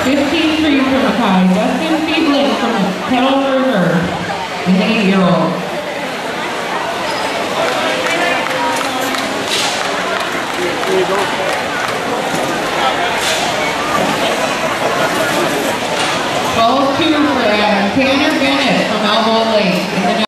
15-3 from the tie. Dustin F from the Kettle River, an 8-year-old. There you go. 12-2 for Tanner Bennett from Elbow Lake.